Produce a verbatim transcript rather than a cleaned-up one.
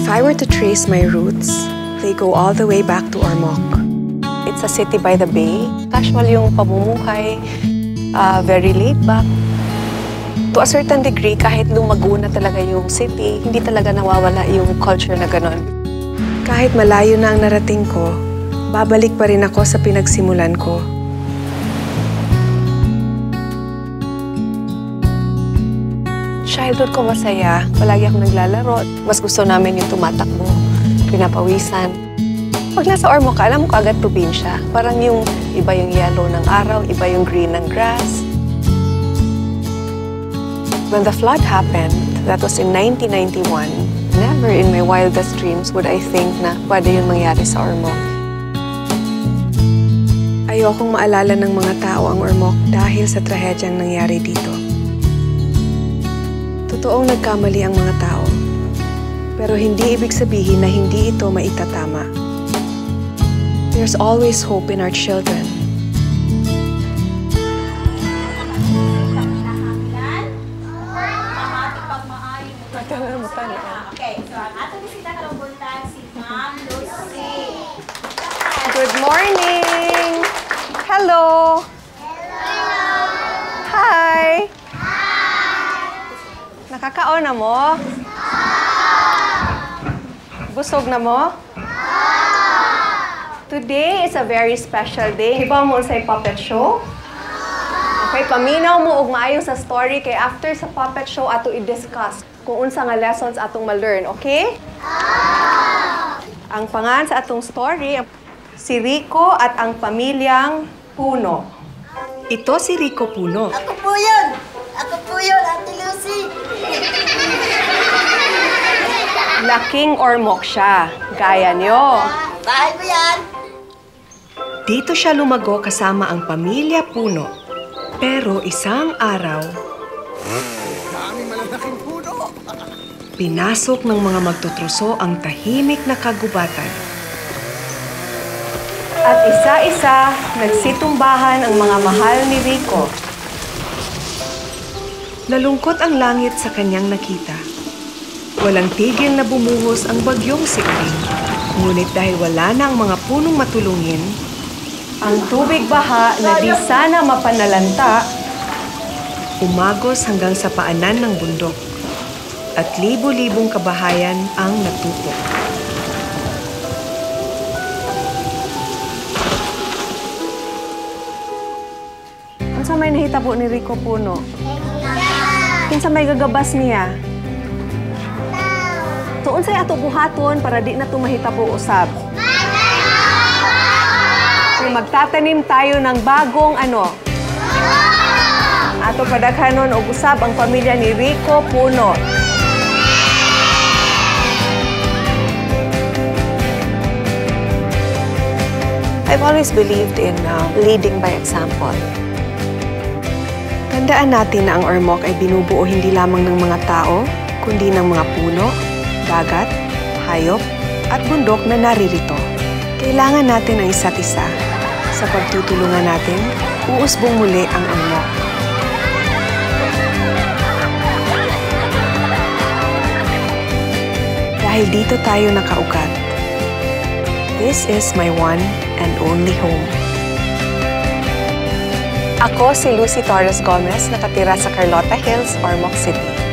I were to trace my roots, they go all the way back to Ormoc. It's a city by the bay. Casual yung pamumuhay, uh, very laid back. To a certain degree, kahit lumago na talaga yung city, hindi talaga nawawala yung culture na ganon. Kahit malayo na ang narating ko, babalik pa rin ako sa pinagsimulan ko. Childhood ko masaya. Palagi akong naglalaro. Mas gusto namin yung tumatakbo, pinapawisan. Pag nasa Ormoc ka, alam mo kaagad probinsya. Parang yung iba yung yellow ng araw, iba yung green ng grass. When the flood happened, that was in nineteen ninety-one, never in my wildest dreams would I think na pwede yun mangyari sa Ormoc. Ayokong maalala ng mga tao ang Ormoc dahil sa trahedyang nangyari dito. Totoong nagkamali ang mga tao, pero hindi ibig sabihin na hindi ito maitatama. There's always hope in our children. Okay, so ang ating bisita kalungkutan si Ma'am Lucy. Good morning! Hello! Hello! Hi! Nakakaon na mo? Busog na mo? Today is a very special day. Hibaw mo sa puppet show? Okay, paminaw mo og maayo sa story kay after sa puppet show ato i-discuss kung unsa nga lessons atong ma-learn, okay? Ang pangan sa atong story, si Rico at ang pamilyang Puno. Ito si Rico Puno. Ako po yun! Ako po yun, Ate Lucy! Laking Ormoc siya. Gaya niyo. Bahay ko yan! Dito siya lumago kasama ang pamilya Puno. Pero isang araw, Daming malalaking puno! pinasok ng mga magtutruso ang tahimik na kagubatan. At isa-isa, nagsitumbahan ang mga mahal ni Rico. Nalungkot ang langit sa kanyang nakita. Walang tigil na bumuhos ang bagyong sikling. Ngunit dahil wala na ang mga punong matulungin, ang tubig baha na di sana mapanalanta, umagos hanggang sa paanan ng bundok at libo-libong kabahayan ang natupok. Ano sa may nahitabo ni Rico Puno? Kinsa may gagabas niya? So, unsay ato buhaton para di na ito mahitabo usab? Kung magtatanim tayo ng bagong ano? Ato padaghanon og usab ang pamilya ni Rico Puno. I've always believed in uh, leading by example. Tandaan natin na ang Ormoc ay binubuo hindi lamang ng mga tao, kundi ng mga puno, dagat, hayop, at bundok na naririto. Kailangan natin ang isa't isa. Sa pagtutulungan natin, uusbong muli ang Ormoc. Dahil dito tayo nakaugat. This is my one and only home. Ako si Lucy Torres-Gomez, nakatira sa Carlota Hills, Ormoc City.